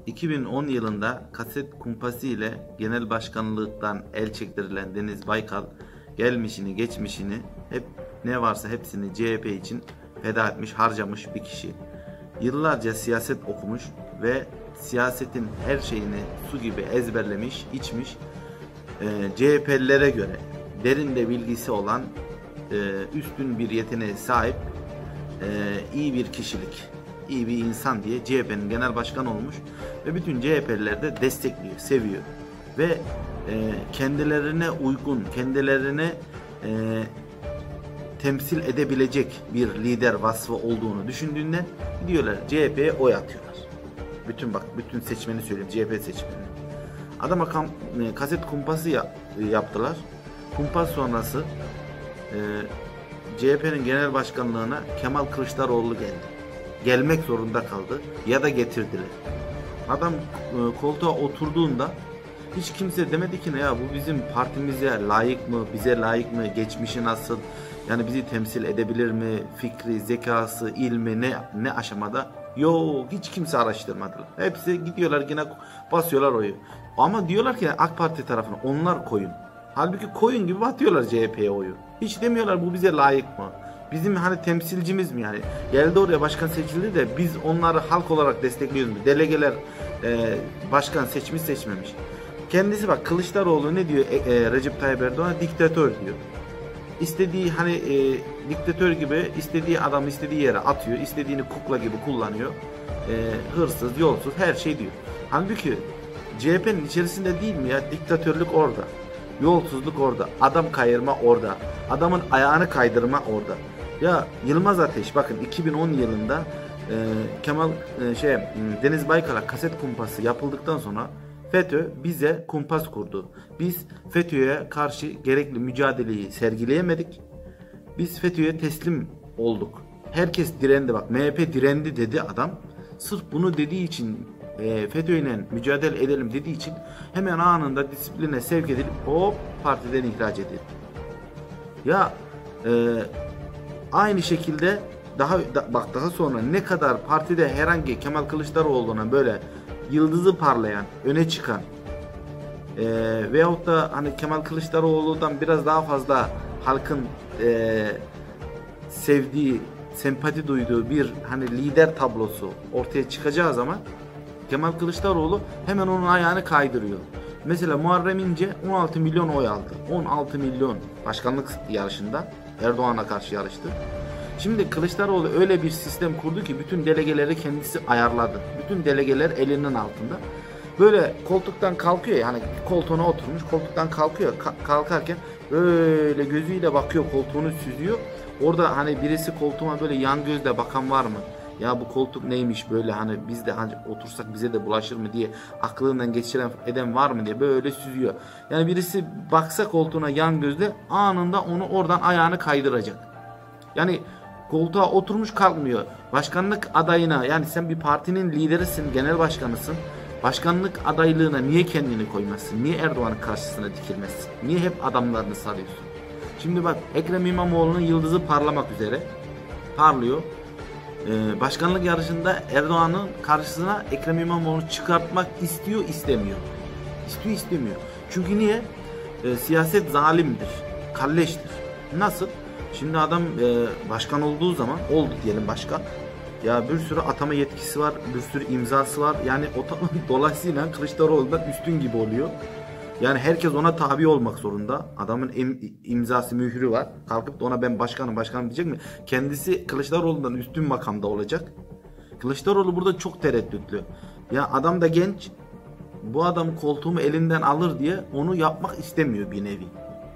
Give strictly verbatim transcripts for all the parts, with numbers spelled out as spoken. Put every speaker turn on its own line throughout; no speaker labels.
iki bin on yılında kaset kumpası ile genel başkanlıktan el çektirilen Deniz Baykal gelmişini geçmişini hep ne varsa hepsini C H P için feda etmiş, harcamış bir kişi. Yıllarca siyaset okumuş ve siyasetin her şeyini su gibi ezberlemiş, içmiş. e, C H P'lilere göre derinde bilgisi olan, e, üstün bir yeteneğe sahip, e, iyi bir kişilik, iyi bir insan diye C H P'nin genel başkanı olmuş ve bütün C H P'liler de destekliyor, seviyor ve e, kendilerine uygun, kendilerine e, temsil edebilecek bir lider vasfı olduğunu düşündüğünden gidiyorlar C H P'ye oy atıyorlar. Bütün bak bütün seçmeni söyleyeyim, C H P seçmeni. Adama kam, e, kaset kumpası ya, e, yaptılar. Kumpas sonrası e, C H P'nin genel başkanlığına Kemal Kılıçdaroğlu geldi. Gelmek zorunda kaldı ya da getirdiler. Adam e, koltuğa oturduğunda hiç kimse demedi ki ne ya bu bizim partimize layık mı, bize layık mı, geçmişi nasıl, yani bizi temsil edebilir mi, fikri, zekası, ilmi ne ne aşamada? Yok, hiç kimse araştırmadılar. Hepsi gidiyorlar yine basıyorlar oyu. Ama diyorlar ki AK Parti tarafına onlar koyun. Halbuki koyun gibi atıyorlar C H P'ye oyu. Hiç demiyorlar bu bize layık mı? Bizim hani temsilcimiz mi yani? Geldi oraya başkan seçildi de biz onları halk olarak destekliyoruz mu? Delegeler e, başkan seçmiş seçmemiş. Kendisi bak Kılıçdaroğlu ne diyor e, e, Recep Tayyip Erdoğan'a? Diktatör diyor. İstediği hani e, diktatör gibi istediği adamı istediği yere atıyor. İstediğini kukla gibi kullanıyor. E, hırsız, yolsuz her şey diyor. Halbuki C H P'nin içerisinde değil mi ya? Diktatörlük orada. Yolsuzluk orada. Adam kayırma orada. Adamın ayağını kaydırma orada. Ya Yılmaz Ateş bakın iki bin on yılında e, Kemal e, şey Deniz Baykal'a kaset kumpası yapıldıktan sonra FETÖ bize kumpas kurdu. Biz FETÖ'ye karşı gerekli mücadeleyi sergileyemedik. Biz FETÖ'ye teslim olduk. Herkes direndi bak. M H P direndi dedi adam. Sırf bunu dediği için e, FETÖ'yle mücadele edelim dediği için hemen anında disipline sevk edilip hop partiden ihraç edildi. Ya e, aynı şekilde daha da, bak daha sonra ne kadar partide herhangi Kemal Kılıçdaroğlu'na böyle yıldızı parlayan, öne çıkan e, veyahut da hani Kemal Kılıçdaroğlu'dan biraz daha fazla halkın e, sevdiği, sempati duyduğu bir hani lider tablosu ortaya çıkacağı zaman Kemal Kılıçdaroğlu hemen onun ayağını kaydırıyor. Mesela Muharrem İnce on altı milyon oy aldı. on altı milyon başkanlık yarışında Erdoğan'a karşı yarıştı. Şimdi Kılıçdaroğlu öyle bir sistem kurdu ki bütün delegeleri kendisi ayarladı. Bütün delegeler elinin altında. Böyle koltuktan kalkıyor yani koltuğuna oturmuş koltuktan kalkıyor. Ka- kalkarken böyle gözüyle bakıyor, koltuğunu süzüyor. Orada hani birisi koltuğuma böyle yan gözle bakan var mı? Ya bu koltuk neymiş böyle hani biz de hani otursak bize de bulaşır mı diye aklından geçiren eden var mı diye böyle süzüyor. Yani birisi baksa koltuğuna yan gözle anında onu oradan ayağını kaydıracak. Yani koltuğa oturmuş kalkmıyor. Başkanlık adayına yani sen bir partinin liderisin, genel başkanısın. Başkanlık adaylığına niye kendini koymazsın? Niye Erdoğan'ın karşısına dikilmezsin? Niye hep adamlarını sarıyorsun? Şimdi bak Ekrem İmamoğlu'nun yıldızı parlamak üzere parlıyor. Ee, başkanlık yarışında Erdoğan'ın karşısına Ekrem İmamoğlu'nu çıkartmak istiyor istemiyor. İstiyor istemiyor. Çünkü niye? Ee, siyaset zalimdir. Kalleştir. Nasıl? Şimdi adam e, başkan olduğu zaman oldu diyelim başkan. Ya bir sürü atama yetkisi var, bir sürü imzası var. Yani o dolayısıyla Kılıçdaroğlu'ndan üstün gibi oluyor. Yani herkes ona tabi olmak zorunda. Adamın im, imzası, mührü var. Kalkıp da ona ben başkanım, başkanım diyecek mi? Kendisi Kılıçdaroğlu'ndan üstün makamda olacak. Kılıçdaroğlu burada çok tereddütlü. Ya adam da genç. Bu adam koltuğumu elinden alır diye onu yapmak istemiyor bir nevi.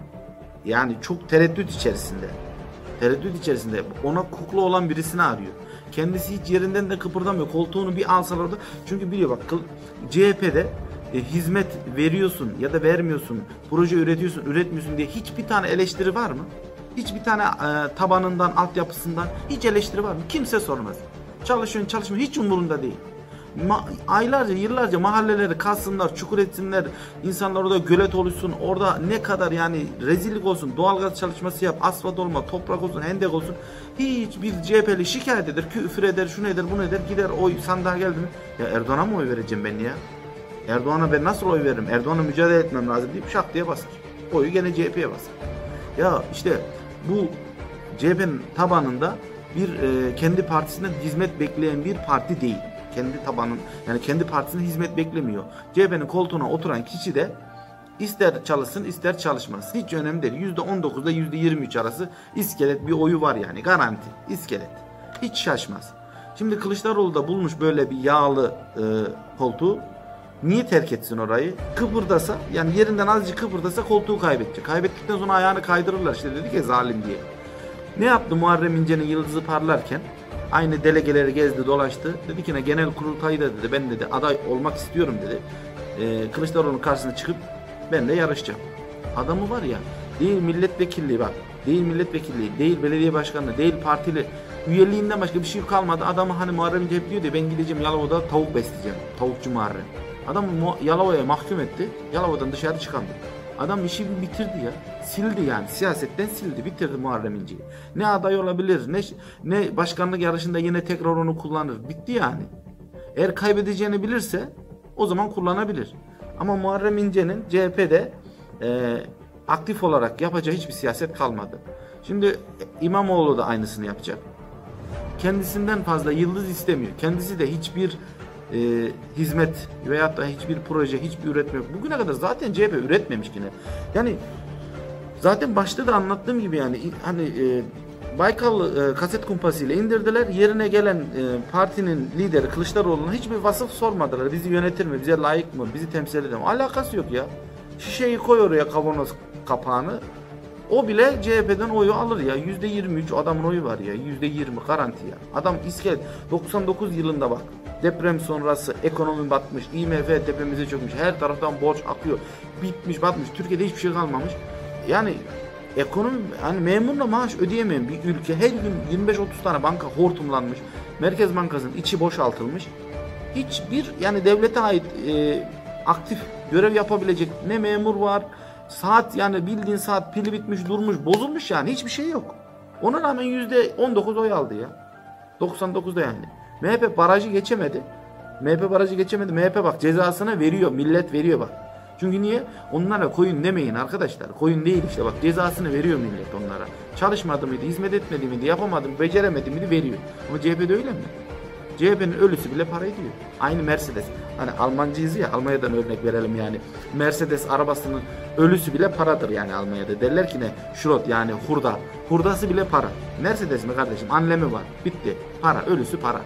Yani çok tereddüt içerisinde. Tereddüt içerisinde. Ona kukla olan birisini arıyor. Kendisi hiç yerinden de kıpırdamıyor. Koltuğunu bir alsalar da. Çünkü biliyor bak C H P'de e, hizmet veriyorsun ya da vermiyorsun. Proje üretiyorsun, üretmiyorsun diye hiçbir tane eleştiri var mı? Hiçbir tane e, tabanından, altyapısından hiç eleştiri var mı? Kimse sormaz. Çalışıyorsun, çalışmıyorsun hiç umurunda değil. Ma aylarca, yıllarca mahalleleri kazsınlar, çukur etsinler, insanlar orada gölet oluşsun, orada ne kadar yani rezillik olsun, doğalgaz çalışması yap, asfalt olma, toprak olsun, hendek olsun. Hiçbir C H P'li şikayet eder, küfür eder, şunu eder, bunu eder, gider oy sandığa geldi mi? Ya Erdoğan'a mı oy vereceğim ben ya? Erdoğan'a ben nasıl oy veririm? Erdoğan'a mücadele etmem lazım deyip şak diye basar. Oyu gene C H P'ye basar. Ya işte bu C H P'nin tabanında bir e, kendi partisinden hizmet bekleyen bir parti değil. Kendi tabanın yani kendi partisine hizmet beklemiyor. C H P'nin koltuğuna oturan kişi de ister çalışsın ister çalışmasın. Hiç önemli değil. yüzde on dokuz ile yüzde yirmi üç arası iskelet bir oyu var yani. Garanti. İskelet. Hiç şaşmaz. Şimdi Kılıçdaroğlu da bulmuş böyle bir yağlı e, koltuğu. Niye terk etsin orayı? Kıpırdasa yani yerinden azıcık kıpırdasa koltuğu kaybedecek. Kaybettikten sonra ayağını kaydırırlar işte dedik ya zalim diye. Ne yaptı Muharrem İnce'nin yıldızı parlarken? Aynı delegeleri gezdi dolaştı. Dedi ki ne genel kurultayda dedi ben dedi aday olmak istiyorum dedi. Ee, Kılıçdaroğlu'nun karşısına çıkıp ben de yarışacağım. Adamı var ya değil milletvekilliği bak. Değil milletvekilliği, değil belediye başkanlığı, değil partili üyeliğinden başka bir şey kalmadı. Adamı hani Muharrem İnce hep diyor diye ben gideceğim Yalova'da tavuk besleyeceğim. Tavukçu Muharrem. Adamı Yalova'ya mahkum etti. Yalova'dan dışarı çıkamdı. Adam işi bitirdi ya. Sildi yani. Siyasetten sildi. Bitirdi Muharrem İnce'yi. Ne aday olabilir, ne ne başkanlık yarışında yine tekrar onu kullanır. Bitti yani. Eğer kaybedeceğini bilirse o zaman kullanabilir. Ama Muharrem İnce'nin C H P'de e, aktif olarak yapacağı hiçbir siyaset kalmadı. Şimdi İmamoğlu da aynısını yapacak. Kendisinden fazla yıldız istemiyor. Kendisi de hiçbir e, hizmet veyahut da hiçbir proje, hiçbir üretme yok. Bugüne kadar zaten C H P üretmemiş yine. Yani zaten başta da anlattığım gibi yani hani e, Baykal'ı e, kaset kumpasıyla indirdiler. Yerine gelen e, partinin lideri Kılıçdaroğlu'na hiçbir vasıf sormadılar. Bizi yönetir mi? Bize layık mı? Bizi temsil eder mi? Alakası yok ya. Şişeyi koy oraya kavanoz kapağını. O bile C H P'den oyu alır ya. yüzde yirmi üç adamın oyu var ya. yüzde yirmi garanti ya. Adam iskelet. doksan dokuz yılında bak. Deprem sonrası ekonomi batmış. I M F tepemize çökmüş. Her taraftan borç akıyor. Bitmiş batmış. Türkiye'de hiçbir şey kalmamış. Yani ekonomi hani memurla maaş ödeyemeyen bir ülke. Her gün yirmi beş otuz tane banka hortumlanmış. Merkez Bankası'nın içi boşaltılmış. Hiçbir yani devlete ait e, aktif görev yapabilecek ne memur var. Saat yani bildiğin saat pili bitmiş durmuş bozulmuş yani hiçbir şey yok. Ona rağmen yüzde on dokuz oy aldı ya. doksan dokuzda yani. M H P barajı geçemedi. M H P barajı geçemedi. M H P bak cezasını veriyor. Millet veriyor bak. Çünkü niye? Onlara koyun demeyin arkadaşlar. Koyun değil işte bak cezasını veriyor millet onlara. Çalışmadı mıydı, hizmet etmedi miydi, yapamadı mı, beceremedi miydi veriyor. Ama C H P'de öyle mi? C H P'nin ölüsü bile para ediyor. Aynı Mercedes. Hani Almancıyız ya Almanya'dan örnek verelim yani. Mercedes arabasının ölüsü bile paradır yani Almanya'da. Derler ki ne? Şrot yani hurda. Hurdası bile para. Mercedes mi kardeşim? Anlemi var. Bitti. Para. Ölüsü para.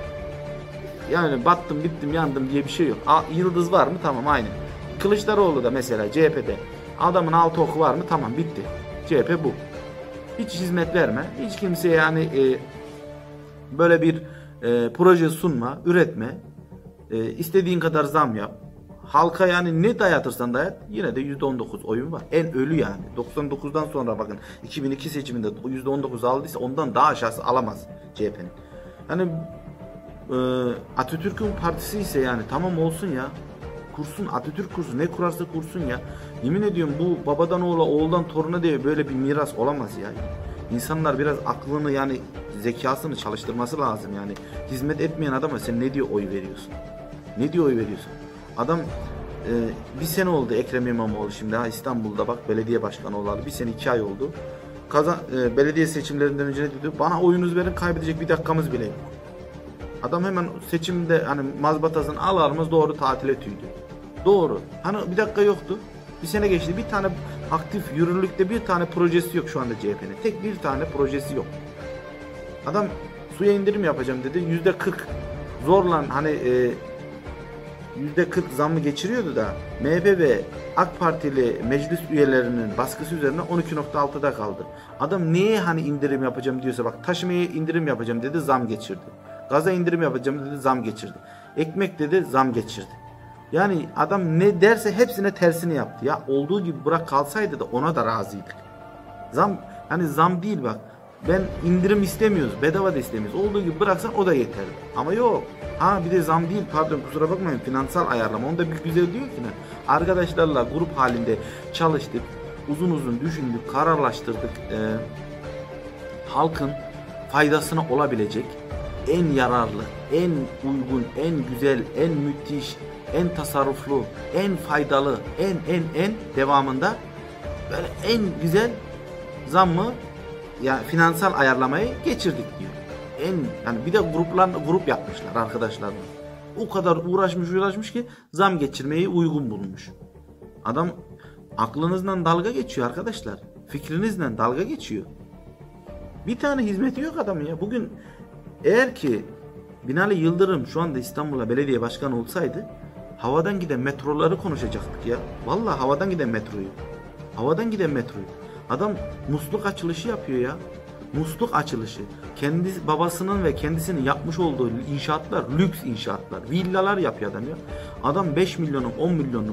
Yani battım bittim yandım diye bir şey yok. A, yıldız var mı? Tamam aynı. Kılıçdaroğlu da mesela C H P'de. Adamın altı oku var mı? Tamam bitti. C H P bu. Hiç hizmet verme. Hiç kimseye yani e, böyle bir e, proje sunma, üretme. E, istediğin kadar zam yap. Halka yani ne dayatırsan dayat yine de yüzde on dokuz oyun var. En ölü yani. doksan dokuzdan sonra bakın iki bin iki seçiminde yüzde on dokuz aldıysa ondan daha aşağısı alamaz C H P'nin. Hani e, Atatürk'ün partisi ise yani tamam olsun ya. Kursun Atatürk kursun ne kurarsa kursun ya. Yemin ediyorum bu babadan oğula oğuldan toruna diye böyle bir miras olamaz ya. İnsanlar biraz aklını yani zekasını çalıştırması lazım yani. Hizmet etmeyen adama sen ne diyor oy veriyorsun? Ne diyor oy veriyorsun? Adam e, bir sene oldu Ekrem İmamoğlu şimdi ha İstanbul'da bak belediye başkanı olalı bir sene iki ay oldu. Kazan, e, belediye seçimlerinden önce ne diyor? Bana oyunuzu verin kaybedecek bir dakikamız bile yok. Adam hemen seçimde hani mazbatasını alarmız doğru tatile tüydü. Doğru. Hani bir dakika yoktu. Bir sene geçti. Bir tane aktif yürürlükte bir tane projesi yok şu anda C H P'nin. Tek bir tane projesi yok. Adam suya indirim yapacağım dedi. yüzde kırk zorla hani e, yüzde kırk zammı geçiriyordu da M H P ve AK Partili meclis üyelerinin baskısı üzerine on iki nokta altıda kaldı. Adam niye hani indirim yapacağım diyorsa bak taşımaya indirim yapacağım dedi zam geçirdi. Gaza indirim yapacağım dedi zam geçirdi. Ekmek dedi zam geçirdi. Yani adam ne derse hepsine tersini yaptı. Ya olduğu gibi bırak kalsaydı da ona da razıydık. Zam hani zam değil bak. ben indirim istemiyoruz, bedava da istemiyoruz. Olduğu gibi bıraksan o da yeterli. Ama yok. Ha bir de zam değil, pardon kusura bakmayın, finansal ayarlama. Onda bir güzel diyor ki ne? Arkadaşlarla grup halinde çalıştık. Uzun uzun düşündük, kararlaştırdık. Ee, halkın faydasına olabilecek en yararlı, en uygun, en güzel, en müthiş, en tasarruflu, en faydalı, en en en devamında böyle en güzel zammı, yani finansal ayarlamayı geçirdik diyor. En yani bir de gruplar grup yapmışlar arkadaşlar. O kadar uğraşmış uğraşmış ki zam geçirmeyi uygun bulmuş. Adam aklınızdan dalga geçiyor arkadaşlar. Fikrinizle dalga geçiyor. Bir tane hizmeti yok adamın ya. Bugün eğer ki Binali Yıldırım şu anda İstanbul'a belediye başkanı olsaydı havadan giden metroları konuşacaktık ya. Vallahi havadan giden metroyu. Havadan giden metroyu. Adam musluk açılışı yapıyor ya. Musluk açılışı. Kendi babasının ve kendisinin yapmış olduğu inşaatlar, lüks inşaatlar, villalar yapıyor adam ya. Adam beş milyonluk, on milyonluk,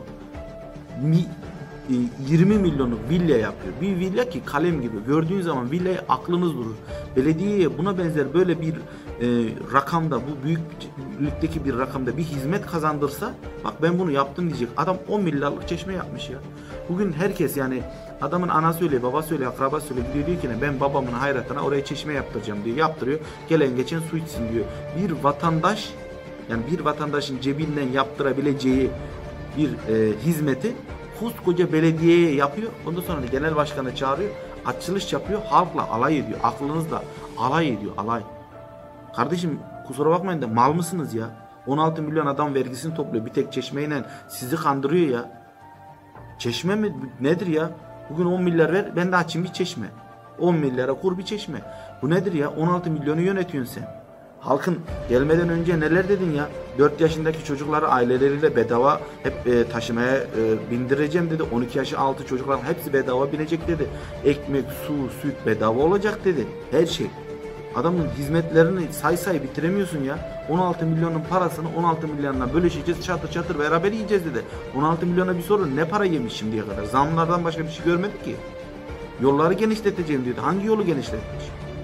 yirmi milyonluk villa yapıyor. Bir villa ki kalem gibi. Gördüğün zaman villayı aklınız durur. Belediyeye buna benzer böyle bir e, rakamda, bu büyüklükteki bir rakamda bir hizmet kazandırsa, bak ben bunu yaptım diyecek. Adam on milyarlık çeşme yapmış ya. Bugün herkes, yani adamın anası öyle, babası öyle, akrabası öyle gidiyor diyor ki ne, ben babamın hayratına oraya çeşme yaptıracağım diyor. Yaptırıyor. Gelen geçen su içsin diyor. Bir vatandaş, yani bir vatandaşın cebinden yaptırabileceği bir e, hizmeti koskoca belediyeye yapıyor. Ondan sonra da genel başkanı çağırıyor. Açılış yapıyor. Halkla alay ediyor. Aklınızla alay ediyor. Alay. Kardeşim kusura bakmayın da mal mısınız ya? on altı milyon adam vergisini topluyor. Bir tek çeşmeyle sizi kandırıyor ya. Çeşme mi? Nedir ya? Bugün on milyar ver, ben de açayım bir çeşme. on milyara kur bir çeşme. Bu nedir ya? on altı milyonu yönetiyorsun sen. Halkın gelmeden önce neler dedin ya? dört yaşındaki çocukları aileleriyle bedava hep e, taşımaya e, bindireceğim dedi. on iki yaşı altı çocukların hepsi bedava binecek dedi. Ekmek, su, süt bedava olacak dedi. Her şey. Adamın hizmetlerini say say bitiremiyorsun ya. on altı milyonun parasını on altı milyonla bölüşeceğiz, çatır çatır beraber yiyeceğiz dedi. on altı milyona bir sorun, ne para yemiş şimdiye kadar? Zamlardan başka bir şey görmedik ki. Yolları genişleteceğim diyordu. Hangi yolu genişletmiş?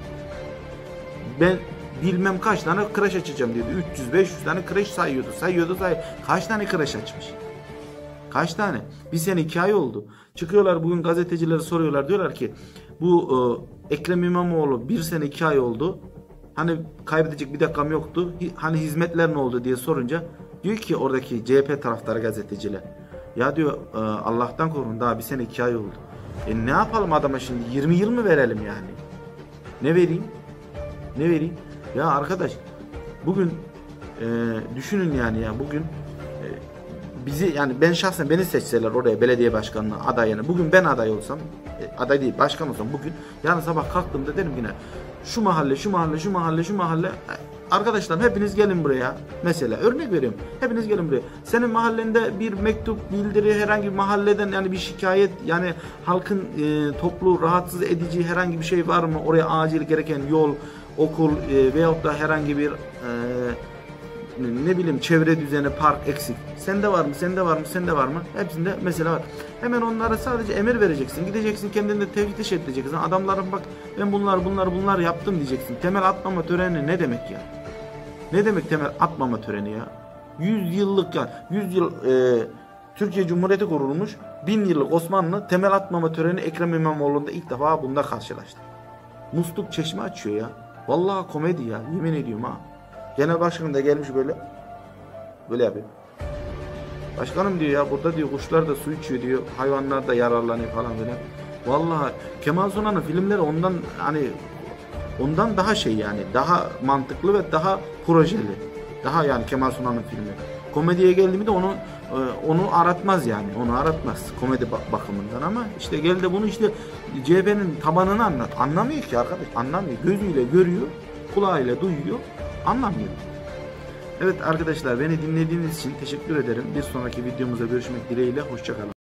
Ben bilmem kaç tane kreş açacağım diyordu. üç yüz beş yüz tane kreş sayıyordu. Sayıyordu say. Kaç tane kreş açmış? Kaç tane? Bir sene iki ay oldu. Çıkıyorlar bugün gazetecilere soruyorlar. Diyorlar ki bu e, Ekrem İmamoğlu bir sene iki ay oldu. Hani kaybedecek bir dakikam yoktu. Hani hizmetler ne oldu diye sorunca diyor ki oradaki C H P taraftarı gazeteciler. Ya diyor e, Allah'tan korun, daha bir sene iki ay oldu. E ne yapalım adama şimdi? yirmi yıl mı verelim yani? Ne vereyim? Ne vereyim? Ya arkadaş bugün e, düşünün yani ya bugün e, bizi, yani ben şahsen beni seçseler oraya belediye başkanlığı adayını, bugün ben aday olsam, e, aday değil başkan olsam, bugün yarın sabah kalktığımda derim yine şu mahalle şu mahalle şu mahalle şu mahalle arkadaşlar hepiniz gelin buraya, mesela örnek veriyorum, hepiniz gelin buraya. Senin mahallende bir mektup, bildiri, herhangi bir mahalleden yani bir şikayet, yani halkın e, toplu rahatsız edici herhangi bir şey var mı, oraya acil gereken yol, okul e, veyahut da herhangi bir e, ne bileyim çevre düzeni, park eksik. Sende var mı? Sende var mı? Sende var mı? Hepsinde mesela var. Hemen onlara sadece emir vereceksin. Gideceksin kendinde teftiş edeceksin. Adamların bak ben bunlar bunlar bunlar yaptım diyeceksin. Temel atmama töreni ne demek ya? Ne demek temel atmama töreni ya? yüz yıllık ya. yüz yıl e, Türkiye Cumhuriyeti kurulmuş. bin yıllık Osmanlı temel atmama töreni Ekrem İmamoğlu'nda ilk defa bunda karşılaştı. Musluk çeşme açıyor ya. Vallahi komedi ya. Yemin ediyorum ha. Genel başkan da gelmiş böyle. Böyle yapıyor. Başkanım diyor ya burada diyor kuşlar da su içiyor diyor. Hayvanlar da yararlanıyor falan böyle. Vallahi Kemal Sunal'ın filmleri ondan hani ondan daha şey yani. Daha mantıklı ve daha projeli. Daha yani Kemal Sunal'ın filmi. Komediye geldi mi de onu onu aratmaz yani. Onu aratmaz komedi bakımından, ama işte geldi bunu işte C H P'nin tabanını anlat. Anlamıyor ki arkadaş. Anlamıyor. Gözüyle görüyor, kulağıyla duyuyor, anlamıyor. Evet arkadaşlar, beni dinlediğiniz için teşekkür ederim. Bir sonraki videomuzda görüşmek dileğiyle. Hoşça kalın.